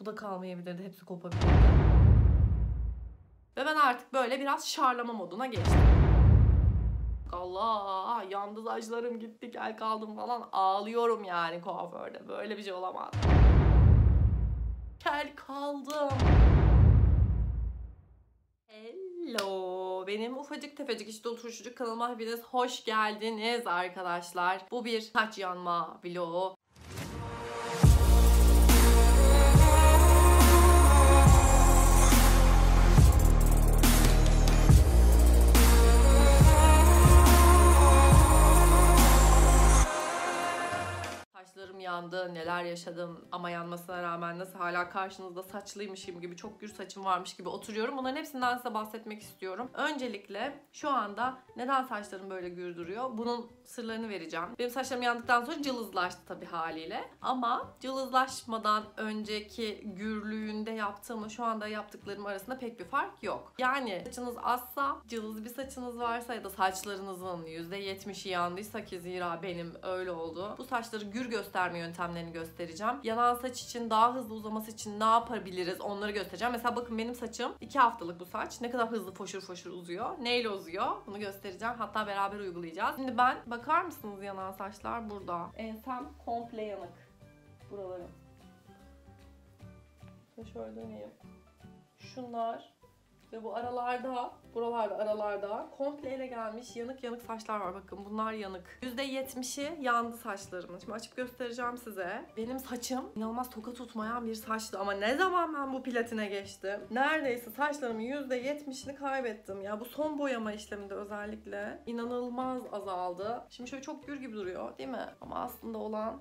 Bu da kalmayabilirdi. Hepsi kopabilirdi. Ve ben artık böyle biraz şarlama moduna geçtim. Allah, yandı saçlarım gitti, kel kaldım falan, ağlıyorum yani kuaförde. Böyle bir şey olamaz. Kel kaldım. Hello, benim ufacık tefecik işte oturuşucuk kanalıma hepiniz hoş geldiniz arkadaşlar. Bu bir saç yanma vlogu. Saçlarım yandı, neler yaşadım ama yanmasına rağmen nasıl hala karşınızda saçlıymışım gibi, çok gür saçım varmış gibi oturuyorum. Bunların hepsinden size bahsetmek istiyorum. Öncelikle şu anda neden saçlarım böyle gür duruyor? Bunun sırlarını vereceğim. Benim saçlarım yandıktan sonra cılızlaştı tabii haliyle. Ama cılızlaşmadan önceki gürlüğünde yaptığımı şu anda yaptıklarım arasında pek bir fark yok. Yani saçınız azsa, cılız bir saçınız varsa ya da saçlarınızın %70'i yandıysa, ki zira benim öyle oldu. Bu saçları gür gösterme yöntemlerini göstereceğim. Yanan saç için, daha hızlı uzaması için ne yapabiliriz onları göstereceğim. Mesela bakın benim saçım 2 haftalık bu saç. Ne kadar hızlı foşur foşur uzuyor. Neyle uzuyor? Bunu göstereceğim. Hatta beraber uygulayacağız. Şimdi bakar mısınız yanan saçlar burada. Ensem komple yanık. Buralarım. Şöyle döneyim. Şunlar. Ve bu aralarda komple ele gelmiş yanık saçlar var. Bakın bunlar yanık. %70'i yandı saçlarımın. Şimdi açıp göstereceğim size. Benim saçım inanılmaz toka tutmayan bir saçtı. Ama ne zaman ben bu platine geçtim, neredeyse saçlarımın %70'ini kaybettim. Ya bu son boyama işleminde özellikle inanılmaz azaldı. Şimdi şöyle çok gür gibi duruyor değil mi? Ama aslında olan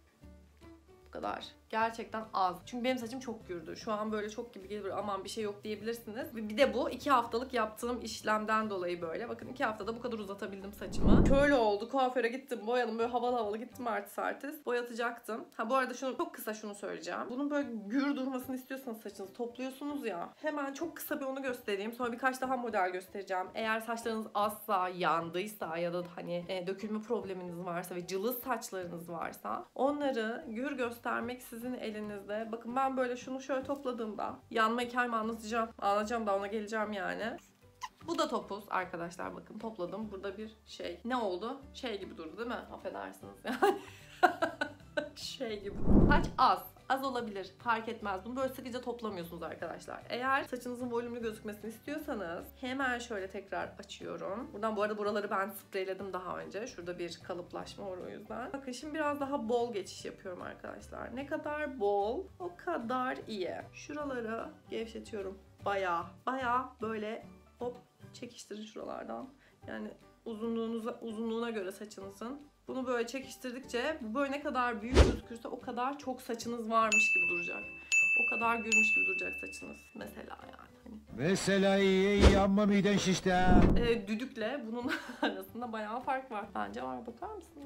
bu kadar. Gerçekten az. Çünkü benim saçım çok gürdü. Şu an böyle çok gibi gelir, aman bir şey yok diyebilirsiniz. Bir de bu 2 haftalık yaptığım işlemden dolayı böyle. Bakın 2 haftada bu kadar uzatabildim saçımı. Şöyle oldu. Kuaföre gittim, boyadım. Böyle havalı gittim artist. Boyatacaktım. Ha bu arada çok kısa şunu söyleyeceğim. Bunun böyle gür durmasını istiyorsanız saçınızı topluyorsunuz ya. Hemen çok kısa bir onu göstereyim. Sonra birkaç daha model göstereceğim. Eğer saçlarınız azsa, yandıysa ya da hani dökülme probleminiz varsa ve cılız saçlarınız varsa onları gür göstermek sizin elinizde. Bakın ben böyle şunu şöyle topladığımda yanma hikayemi anlatacağım da ona geleceğim yani. Bu da topuz arkadaşlar, bakın topladım. Burada bir şey. Ne oldu? Şey gibi durdu değil mi? Affedersiniz yani. Şey gibi. Saç az olabilir. Fark etmez. Bunu böyle sıkıca toplamıyorsunuz arkadaşlar. Eğer saçınızın volümlü gözükmesini istiyorsanız hemen şöyle tekrar açıyorum. Buradan bu arada buraları ben spreyledim daha önce. Şurada bir kalıplaşma var o yüzden. Bakın şimdi biraz daha bol geçiş yapıyorum arkadaşlar. Ne kadar bol o kadar iyi. Şuraları gevşetiyorum. Bayağı böyle hop çekiştirin şuralardan. Yani uzunluğuna göre saçınızın. Bunu böyle çekiştirdikçe bu böyle ne kadar büyük gözükürse o kadar çok saçınız varmış gibi duracak. O kadar gürmüş gibi duracak saçınız mesela yani. Mesela iyi amma miden şişti ha. Düdükle bunun arasında bayağı fark var. Bence var, bakar mısınız?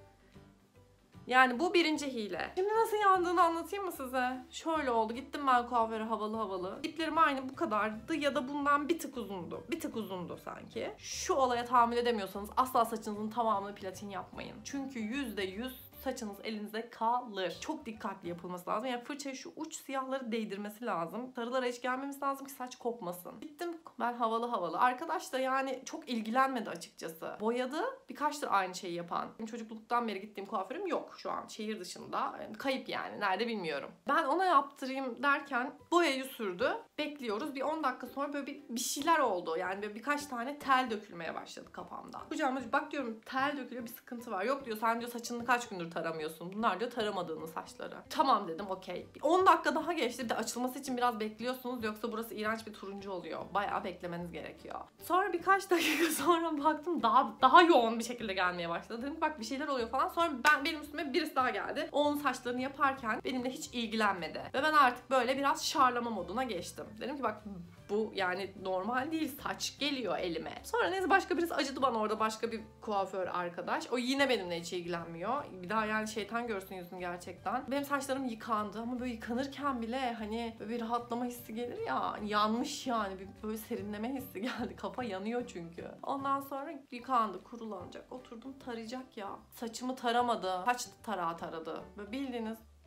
Yani bu birinci hile. Şimdi nasıl yandığını anlatayım mı size? Şöyle oldu. Gittim ben kuaföre havalı. Diplerim aynı bu kadardı ya da bundan bir tık uzundu. Bir tık uzundu sanki. Şu olaya tahammül edemiyorsanız asla saçınızın tamamını platin yapmayın. Çünkü %100 saçınız elinize kalır. Çok dikkatli yapılması lazım. Yani fırçayı şu uç siyahları değdirmesi lazım. Sarılara hiç gelmemesi lazım ki saç kopmasın. Gittim ben havalı. Arkadaş da yani çok ilgilenmedi açıkçası. Boyadı. Birkaçtır aynı şeyi yapan. Benim çocukluktan beri gittiğim kuaförüm yok şu an. Şehir dışında. Kayıp yani. Nerede bilmiyorum. Ben ona yaptırayım derken boyayı sürdü. Bekliyoruz. Bir 10 dakika sonra böyle bir şeyler oldu. Yani böyle birkaç tane tel dökülmeye başladı kafamda. Kucağıma bak diyorum, tel dökülüyor, bir sıkıntı var. Yok diyor, sen diyor saçını kaç gündür taramıyorsun. Bunlar diyor taramadığınız saçları. Tamam dedim, okey. 10 dakika daha geçti. Bir de açılması için biraz bekliyorsunuz. Yoksa burası iğrenç bir turuncu oluyor. Bayağı beklemeniz gerekiyor. Sonra birkaç dakika sonra baktım daha yoğun bir şekilde gelmeye başladı. Dedim bak bir şeyler oluyor falan. Sonra benim üstüme birisi daha geldi. Onun saçlarını yaparken benimle hiç ilgilenmedi. Ve ben artık böyle biraz şarlama moduna geçtim. Dedim ki bak bu yani normal değil, saç geliyor elime. Sonra neyse başka birisi acıdı bana orada, başka bir kuaför arkadaş. O yine benimle hiç ilgilenmiyor. Bir daha yani şeytan görsün yüzünü gerçekten. Benim saçlarım yıkandı ama böyle yıkanırken bile hani böyle bir rahatlama hissi gelir ya. Hani yanmış yani, bir böyle serinleme hissi geldi. Kafa yanıyor çünkü. Ondan sonra yıkandı, kurulanacak. Oturdum tarayacak ya. Saçımı taramadı. Saç taradı. Böyle bildiğiniz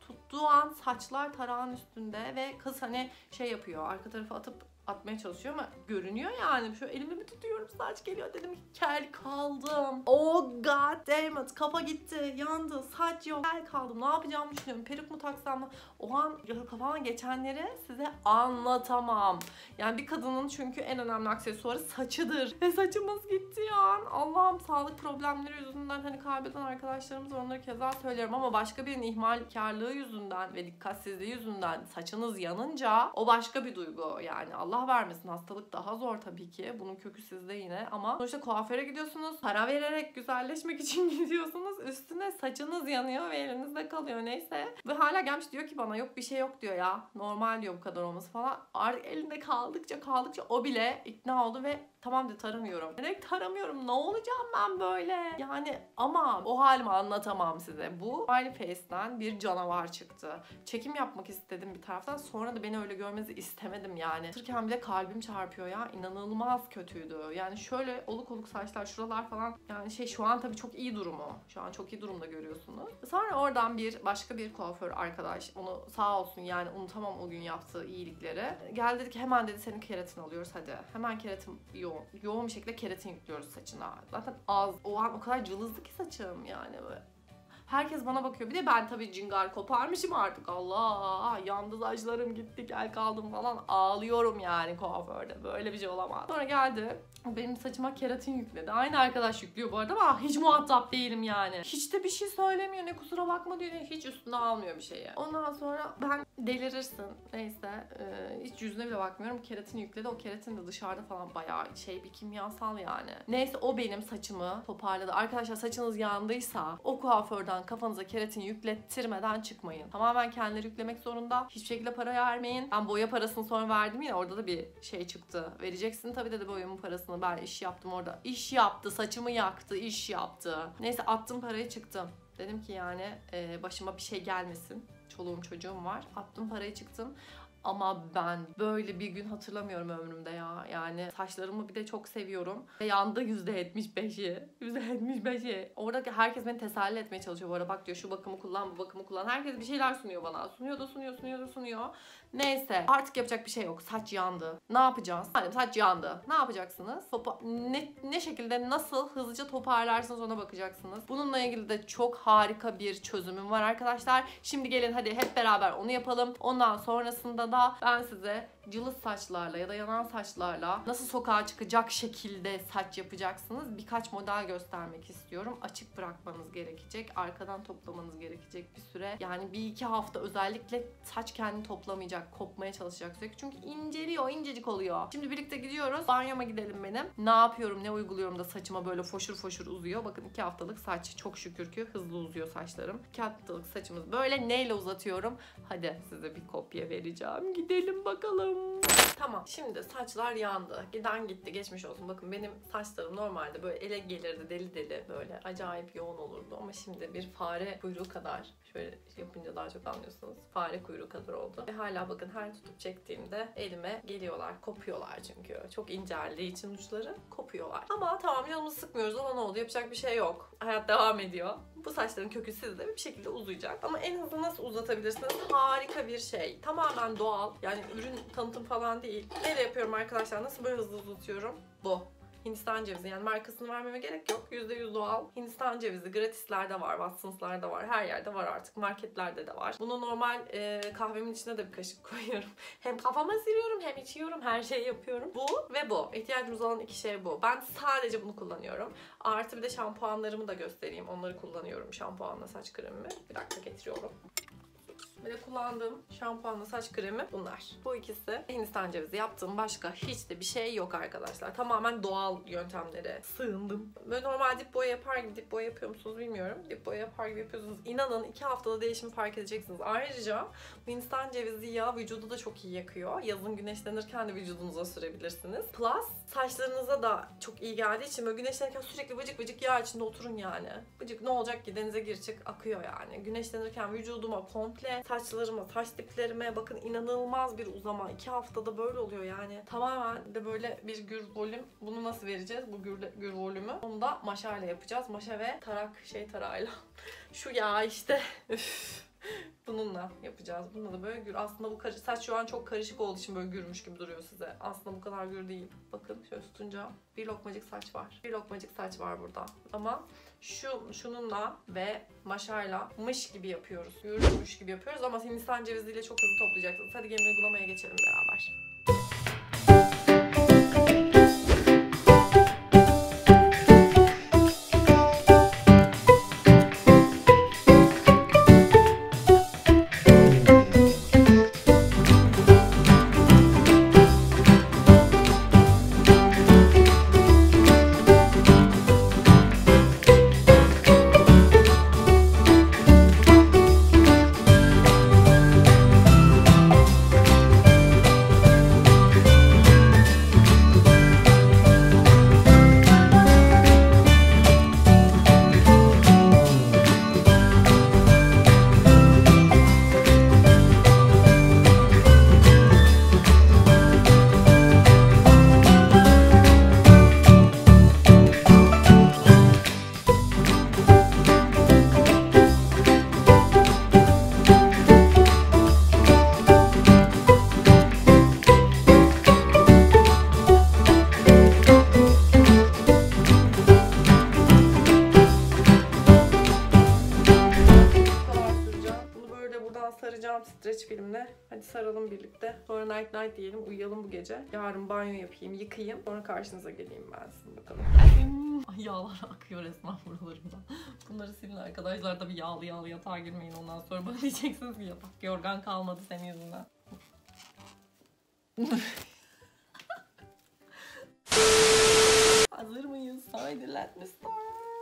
tuttuğu an saçlar tarağın üstünde ve kız hani şey yapıyor, arka tarafa atmaya çalışıyor ama görünüyor yani. Şöyle elimi bir tutuyorum, saç geliyor, dedim ki kel kaldım. Oh god damn it, kafa gitti, yandı, saç yok, kel kaldım, ne yapacağımı düşünüyorum, peruk mu taksam mı? O an kafamdan geçenleri size anlatamam. Yani bir kadının çünkü en önemli aksesuarı saçıdır. Ve saçımız gitti ya. Allah'ım, sağlık problemleri yüzünden hani kaybeden arkadaşlarımız var, onları keza söylüyorum ama başka birinin ihmalkarlığı yüzünden ve dikkatsizliği yüzünden saçınız yanınca o başka bir duygu. Yani Allah vermesin, hastalık daha zor tabii ki. Bunun kökü sizde yine ama sonuçta kuaföre gidiyorsunuz. Para vererek güzelleşmek için gidiyorsunuz. Üstüne saçınız yanıyor ve elinizde kalıyor neyse. Ve hala gelmiş diyor ki bana yok bir şey yok diyor ya. Normal diyor bu kadar olması falan. Artık elinde kaldıkça o bile ikna oldu ve tamam de taramıyorum. Direkt taramıyorum. Ne olacağım ben böyle? Yani ama o halimi anlatamam size. Bu Smiley Face'den bir canavar çıktı. Çekim yapmak istedim bir taraftan. Sonra da beni öyle görmenizi istemedim yani. Tırken bile kalbim çarpıyor ya. İnanılmaz kötüydü. Yani şöyle oluk oluk saçlar, şuralar falan. Yani şu an tabii çok iyi durumu. Şu an çok iyi durumda görüyorsunuz. Sonra oradan başka bir kuaför arkadaş, onu sağ olsun yani unutamam o gün yaptığı iyilikleri. Geldi dedi ki hemen dedi senin keratin alıyoruz hadi. Hemen keratin yoğun bir şekilde keratin yüklüyoruz saçına. Zaten o an o kadar cılızdı ki saçım yani böyle. Herkes bana bakıyor. Bir de ben tabii cingar koparmışım artık. Allah, yandı saçlarım gitti, kel kaldım falan. Ağlıyorum yani kuaförde. Böyle bir şey olamaz. Sonra geldi. Benim saçıma keratin yükledi. Aynı arkadaş yüklüyor bu arada ama hiç muhatap değilim yani. Hiç de bir şey söylemiyor. Ne kusura bakma diyor. Hiç üstüne almıyor bir şeyi. Ondan sonra ben delirirsin. Neyse. Hiç yüzüne bile bakmıyorum. Keratin yükledi. O keratin de dışarıda falan bayağı bir kimyasal yani. Neyse o benim saçımı toparladı. Arkadaşlar saçınız yandıysa o kuaförden kafanıza keratin yüklettirmeden çıkmayın. Tamamen kendileri yüklemek zorunda. Hiçbir şekilde para vermeyin. Ben boya parasını sonra verdim yine. Orada da bir şey çıktı. Vereceksin tabii dedi boyamın parasını. Ben iş yaptım orada. İş yaptı. Saçımı yaktı. İş yaptı. Neyse attım parayı çıktım. Dedim ki yani başıma bir şey gelmesin. Çoluğum çocuğum var. Attım parayı çıktım. Ama ben böyle bir gün hatırlamıyorum ömrümde ya. Yani saçlarımı bir de çok seviyorum. Ve yandı %75'i. %75'i. Oradaki herkes beni teselli etmeye çalışıyor bu arada. Bak diyor şu bakımı kullan, bu bakımı kullan. Herkes bir şeyler sunuyor bana. Sunuyor. Neyse artık yapacak bir şey yok. Saç yandı. Ne yapacağız? Hani saç yandı. Ne yapacaksınız? Ne şekilde nasıl hızlıca toparlarsınız ona bakacaksınız. Bununla ilgili de çok harika bir çözümüm var arkadaşlar. Şimdi gelin hadi hep beraber onu yapalım. Ondan sonrasında da ben size cılız saçlarla ya da yanan saçlarla nasıl sokağa çıkacak şekilde saç yapacaksınız birkaç model göstermek istiyorum. Açık bırakmanız gerekecek. Arkadan toplamanız gerekecek bir süre. Yani 1-2 hafta özellikle saç kendini toplamayacak. Kopmaya çalışacak sürekli. Çünkü inceliyor, incecik oluyor. Şimdi birlikte gidiyoruz. Banyoma gidelim benim. Ne yapıyorum, ne uyguluyorum da saçıma böyle foşur foşur uzuyor. Bakın 2 haftalık saç. Çok şükür ki hızlı uzuyor saçlarım. 2 haftalık saçımız böyle. Neyle uzatıyorum? Hadi size bir kopya vereceğim. Gidelim bakalım. Tamam. Şimdi saçlar yandı. Giden gitti. Geçmiş olsun. Bakın benim saçlarım normalde böyle ele gelirdi. Deli deli böyle. Acayip yoğun olurdu. Ama şimdi bir fare kuyruğu kadar. Şöyle yapınca daha çok anlıyorsunuz. Fare kuyruğu kadar oldu. Ve hala bakın her tutup çektiğimde elime geliyorlar. Kopuyorlar çünkü. Çok inceldiği için uçları kopuyorlar. Ama tamam canımızı sıkmıyoruz. Ona ne oldu? Yapacak bir şey yok. Hayat devam ediyor. Bu saçların kökü sizde bir şekilde uzayacak. Ama en hızlı nasıl uzatabilirsiniz? Harika bir şey. Tamamen doğal. Yani ürün tanıtım falan değil. Neyle yapıyorum arkadaşlar? Nasıl böyle hızlı uzatıyorum? Bu. Hindistan cevizi, yani markasını vermeme gerek yok. %100 doğal. Hindistan cevizi gratislerde var, Watsons'larda var, her yerde var artık. Marketlerde de var. Bunu normal kahvemin içine de bir kaşık koyuyorum. Hem kafama sürüyorum hem içiyorum, her şeyi yapıyorum. Bu ve bu. İhtiyacımız olan iki şey bu. Ben sadece bunu kullanıyorum. Artı bir de şampuanlarımı da göstereyim. Onları kullanıyorum. Şampuanla saç kremimi. Bir dakika getiriyorum. Böyle kullandığım şampuanla saç kremi bunlar. Bu ikisi Hindistan cevizi. Yaptığım başka hiç de bir şey yok arkadaşlar. Tamamen doğal yöntemlere sığındım. Böyle normal dip boya yapar gibi, dip boya yapıyor musunuz bilmiyorum. Dip boya yapar gibi yapıyorsunuz. İnanın 2 haftada değişimi fark edeceksiniz. Ayrıca bu Hindistan cevizi yağı vücudu da çok iyi yakıyor. Yazın güneşlenirken de vücudunuza sürebilirsiniz. Plus saçlarınıza da çok iyi geldiği için böyle güneşlenirken sürekli vıcık vıcık yağ içinde oturun yani. Vıcık ne olacak ki, denize gir çık akıyor yani. Güneşlenirken vücuduma komple, saçlarıma, saç diplerime bakın inanılmaz bir uzama. 2 haftada böyle oluyor yani. Tamamen de böyle bir gür volüm. Bunu nasıl vereceğiz? Bu gür volümü. Onu da maşayla yapacağız. Maşa ve tarak tarağıyla. Şu yağ işte. Üf. Bununla yapacağız. Bununla da böyle gür. Aslında bu saç şu an çok karışık olduğu için böyle gürmüş gibi duruyor size. Aslında bu kadar gür değil. Bakın şöyle tutunca bir lokmacık saç var. Bir lokmacık saç var burada. Ama şununla ve maşayla mış gibi yapıyoruz. Gürmüş gibi yapıyoruz ama Hindistan ceviziyle çok hızlı toplayacaksınız. Hadi gelin uygulamaya geçelim beraber. Saracağım streç filmle. Hadi saralım birlikte. Sonra night night diyelim, uyuyalım bu gece. Yarın banyo yapayım, yıkayayım. Sonra karşınıza geleyim ben sizin bakalım. Ay yağlar akıyor resmen buralarımdan. Bunları silin arkadaşlar. Tabii yağlı yağlı yatağa girmeyin. Ondan sonra bana diyeceksiniz ki yatak yorgan kalmadı senin yüzünden. Hazır mıyız? Haydi let me start.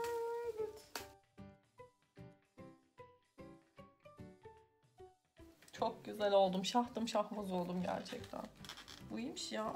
Çok güzel oldum. Şahtım şahmaz oldum gerçekten. Bu iyiymiş ya.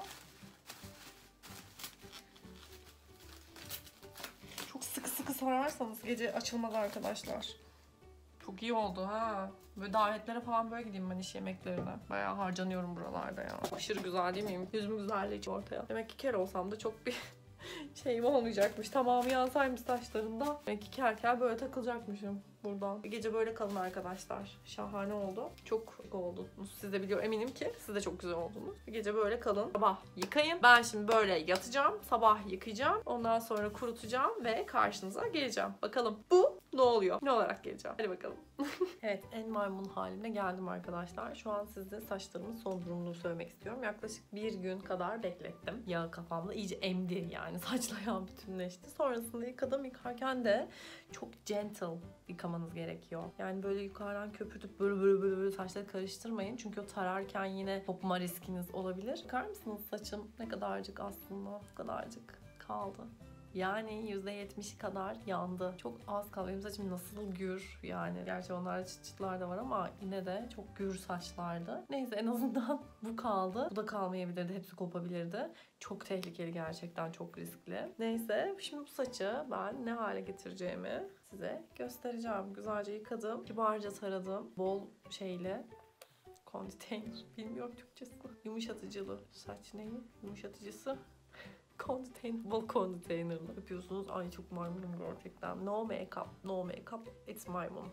Çok sıkı sıkı sararsanız gece açılmaz arkadaşlar. Çok iyi oldu ha. Böyle davetlere falan böyle gideyim ben iş yemeklerine. Bayağı harcanıyorum buralarda ya. Aşırı güzel değil miyim? Yüzüm güzelliği ortaya. Demek ki kel olsam da çok bir şeyim olmayacakmış. Tamamı yansaymış saçlarında. Demek ki kel böyle takılacakmışım buradan. Bir gece böyle kalın arkadaşlar. Şahane oldu. Çok oldu. Siz de biliyor eminim ki siz de çok güzel oldunuz. Bir gece böyle kalın. Sabah yıkayın. Ben şimdi böyle yatacağım. Sabah yıkayacağım. Ondan sonra kurutacağım ve karşınıza geleceğim. Bakalım bu ne oluyor? Ne olarak geleceğim? Hadi bakalım. Evet, en maymun haline geldim arkadaşlar. Şu an size saçlarımın son durumunu söylemek istiyorum. Yaklaşık bir gün kadar beklettim. Yağ kafamda iyice emdi yani. Saçla yağ bütünleşti. Sonrasında yıkarken de çok gentle yıkamanız gerekiyor. Yani böyle yukarıdan köpürtüp böyle saçları karıştırmayın. Çünkü o tararken yine kopma riskiniz olabilir. Bakar mısınız saçım ne kadarcık aslında? Bu kadarcık kaldı. Yani %70'i kadar yandı. Çok az kaldı. Benim saçım nasıl gür yani. Gerçi onlarda çıt çıtlar da var ama yine de çok gür saçlardı. Neyse en azından bu kaldı. Bu da kalmayabilirdi. Hepsi kopabilirdi. Çok tehlikeli gerçekten. Çok riskli. Neyse şimdi bu saçı ben ne hale getireceğimi size göstereceğim. Güzelce yıkadım. Kibarca taradım. Bol şeyle conditioner. Bilmiyorum Türkçesi. Yumuşatıcılı. Saç neyi? Yumuşatıcısı. Bol container'la yapıyorsunuz. Ay çok maymunum gerçekten. No makeup, no makeup, it's maymun.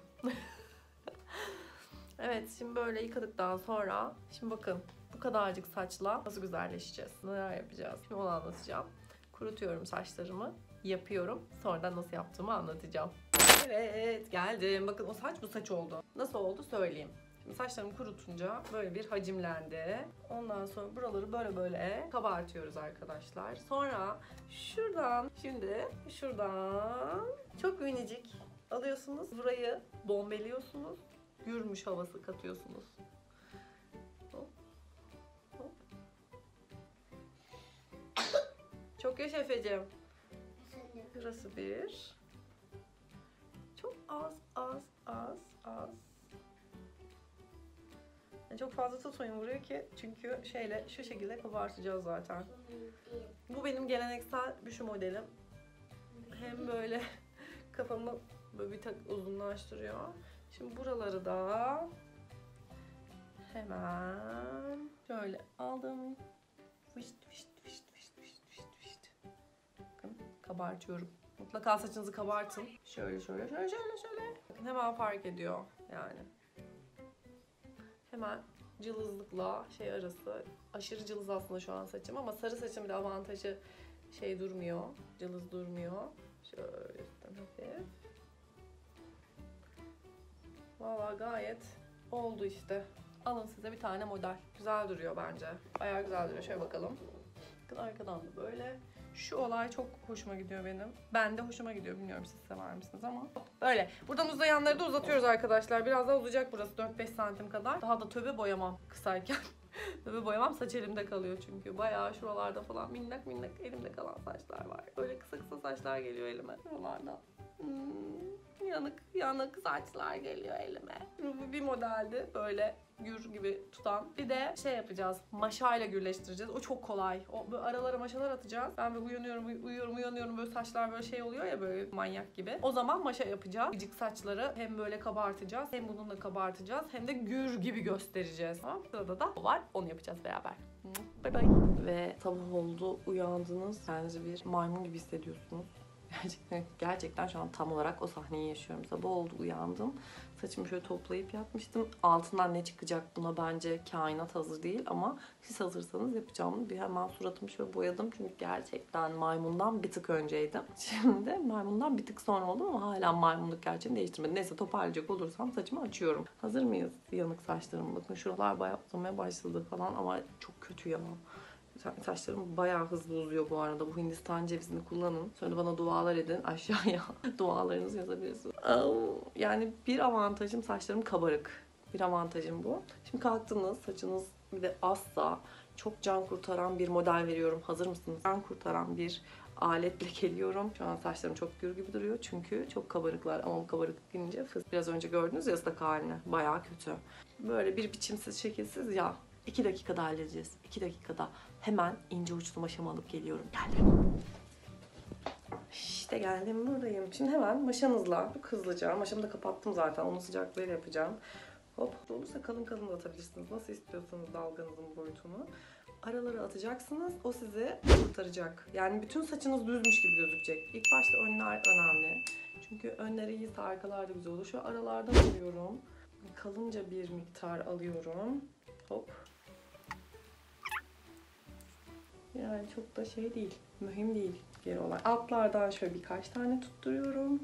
Evet şimdi böyle yıkadıktan sonra şimdi bakın bu kadarcık saçla nasıl güzelleşeceğiz? Neler yapacağız? Şimdi onu anlatacağım. Kurutuyorum saçlarımı, yapıyorum. Sonradan nasıl yaptığımı anlatacağım. Evet geldim. Bakın o saç bu saç oldu. Nasıl oldu söyleyeyim. Saçlarımı kurutunca böyle bir hacimlendi. Ondan sonra buraları böyle kabartıyoruz arkadaşlar. Sonra şuradan çok minicik alıyorsunuz. Burayı bombeliyorsunuz. Gürmüş havası katıyorsunuz. Hop, hop. Çok yaşa Efe'cim. Burası bir. Çok az. Yani çok fazla tutmayın buraya ki çünkü şu şekilde kabartacağız zaten. Bu benim geleneksel büyü modelim. Hem böyle kafamı böyle bir uzunlaştırıyor. Şimdi buraları da hemen şöyle aldım. Bakın kabartıyorum. Mutlaka saçınızı kabartın. Şöyle. Bakın hemen fark ediyor yani. cılızlıkla şey arası. Aşırı cılız aslında şu an saçım ama sarı saçım bir de avantajı şey durmuyor. Cılız durmuyor. Şöyle üstten hafif. Valla gayet oldu işte. Alın size bir tane model. Güzel duruyor bence. Bayağı güzel duruyor. Şöyle bakalım. Arkadan da böyle. Şu olay çok hoşuma gidiyor benim. Ben de hoşuma gidiyor. Bilmiyorum siz sever misiniz ama. Böyle. Buradan uzayanları da uzatıyoruz arkadaşlar. Biraz daha uzayacak burası. 4-5 santim kadar. Daha da töbe boyamam kısayken. Töbe boyamam saç elimde kalıyor çünkü. Bayağı şuralarda falan minnak minnak elimde kalan saçlar var. Böyle kısa kısa saçlar geliyor elime. Şuralarda. Yanık yanık saçlar geliyor elime. Bu bir modeldi. Böyle gür gibi tutan. Bir de şey yapacağız. Maşayla gürleştireceğiz. O çok kolay. O böyle aralara maşalar atacağız. Ben böyle uyanıyorum böyle saçlar böyle şey oluyor ya böyle manyak gibi. O zaman maşa yapacağız. Gıcık saçları hem böyle kabartacağız. Hem bununla kabartacağız. Hem de gür gibi göstereceğiz. Tamam. Sırada da o var. Onu yapacağız beraber. Bye bye. Ve sabah oldu. Uyandınız. Kendinizi bir maymun gibi hissediyorsunuz. Gerçekten şu an tam olarak o sahneyi yaşıyorum. Sabah oldu, uyandım. Saçımı şöyle toplayıp yatmıştım. Altından ne çıkacak buna bence kainat hazır değil ama siz hazırsanız yapacağımı bir hemen suratımı şöyle boyadım. Çünkü gerçekten maymundan bir tık önceydim. Şimdi maymundan bir tık sonra oldum ama hala maymunluk gerçeğini değiştirmedi. Neyse toparlayacak olursam saçımı açıyorum. Hazır mıyız? Yanık saçlarım. Bakın şuralar bayağı uzamaya başladı falan ama çok kötü ya. Saçlarım bayağı hızlı uzuyor bu arada. Bu Hindistan cevizini kullanın. Sonra bana dualar edin. Aşağıya dualarınızı yazabilirsiniz. Yani bir avantajım saçlarım kabarık. Bir avantajım bu. Şimdi kalktınız. Saçınız bir de azsa çok can kurtaran bir model veriyorum. Hazır mısınız? Can kurtaran bir aletle geliyorum. Şu an saçlarım çok gür gibi duruyor. Çünkü çok kabarıklar. Ama bu kabarık gelince biraz önce gördünüz ya ıslak halini. Bayağı kötü. Böyle bir biçimsiz, şekilsiz ya. 2 dakikada halledeceğiz. 2 dakikada. Hemen ince uçlu maşamı alıp geliyorum. Geldim. İşte geldim, buradayım. Şimdi hemen maşanızla çok hızlıca, maşamı da kapattım zaten. Onun sıcaklığıyla yapacağım. Hop, olursa kalın kalın da atabilirsiniz. Nasıl istiyorsanız dalganızın boyutunu. Aralara atacaksınız. O sizi kurtaracak. Yani bütün saçınız düzmüş gibi gözükecek. İlk başta önler önemli. Çünkü önleri iyiyse arkalar da güzel olur. Şu aralardan alıyorum. Kalınca bir miktar alıyorum. Hop. Yani çok da şey değil. Mühim değil geri olay. Altlardan şöyle birkaç tane tutturuyorum.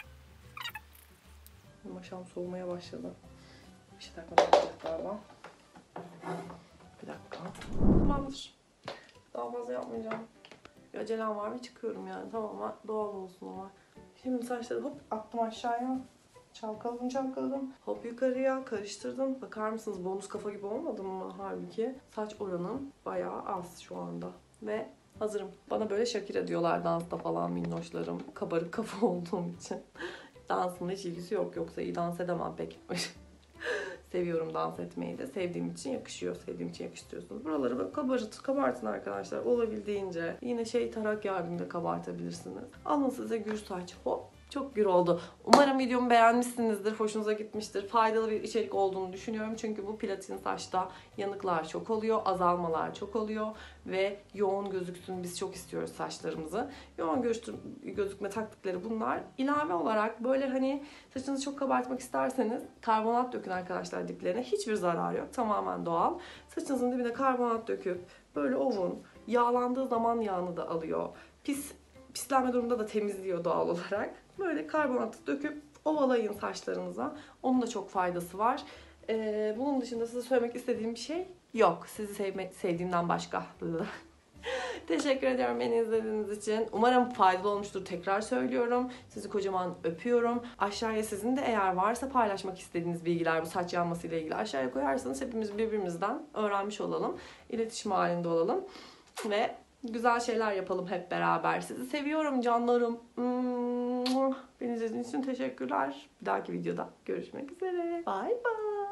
Maşam soğumaya başladı. Bir dakika olacak galiba. Bir dakika. Tamamdır. Daha fazla yapmayacağım. Bir acelem var ve çıkıyorum yani. Tamamen doğal olsun ama. Şimdi saçları hop attım aşağıya. Çalkaladım. Hop yukarıya karıştırdım. Bakar mısınız bonus kafa gibi olmadı mı halbuki? Saç oranım bayağı az şu anda. Ve hazırım. Bana böyle Shakira diyorlar dansta falan minnoşlarım. Kabarık kafa olduğum için. Dansın hiç ilgisi yok. Yoksa iyi dans edemem pek. Seviyorum dans etmeyi de. Sevdiğim için yakışıyor. Sevdiğim için yakıştırıyorsunuz. Buraları böyle kabartın arkadaşlar. Olabildiğince. Yine tarak yardımıyla kabartabilirsiniz. Alın size gür saç. Hop. Çok gür oldu. Umarım videomu beğenmişsinizdir. Hoşunuza gitmiştir. Faydalı bir içerik olduğunu düşünüyorum. Çünkü bu platin saçta yanıklar çok oluyor. Azalmalar çok oluyor. Ve yoğun gözüksün. Biz çok istiyoruz saçlarımızı. Yoğun gözükme taktikleri bunlar. İlave olarak böyle hani saçınızı çok kabartmak isterseniz karbonat dökün arkadaşlar diplerine. Hiçbir zararı yok. Tamamen doğal. Saçınızın dibine karbonat döküp böyle ovun. Yağlandığı zaman yağını da alıyor. Pislenme durumunda da temizliyor doğal olarak. Böyle karbonatı döküp ovalayın saçlarınıza. Onun da çok faydası var. Bunun dışında size söylemek istediğim bir şey yok. Sizi sevdiğimden başka. Teşekkür ediyorum beni izlediğiniz için. Umarım faydalı olmuştur. Tekrar söylüyorum. Sizi kocaman öpüyorum. Aşağıya sizin de eğer varsa paylaşmak istediğiniz bilgiler bu saç yanması ile ilgili aşağıya koyarsanız hepimiz birbirimizden öğrenmiş olalım. İletişim halinde olalım. Ve güzel şeyler yapalım hep beraber. Sizi seviyorum canlarım. Beni izlediğiniz için teşekkürler. Bir dahaki videoda görüşmek üzere. Bye bye.